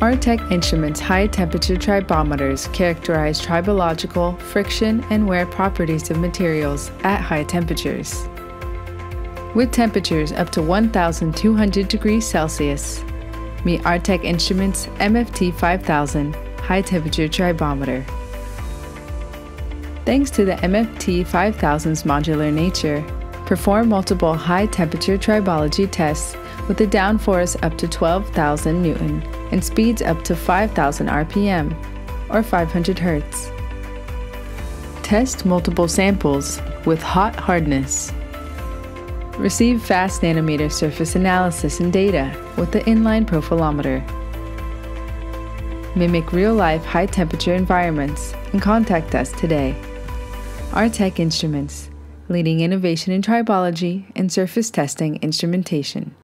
Artec Instruments high-temperature tribometers characterize tribological, friction, and wear properties of materials at high temperatures. With temperatures up to 1,200 degrees Celsius, meet Artec Instruments MFT 5000 high-temperature tribometer. Thanks to the MFT 5000's modular nature, perform multiple high-temperature tribology tests with a downforce up to 12,000 Newton and speeds up to 5,000 RPM, or 500 Hz. Test multiple samples with hot hardness. Receive fast nanometer surface analysis and data with the inline profilometer. Mimic real-life high-temperature environments and contact us today. Artec Instruments, leading innovation in tribology and surface testing instrumentation.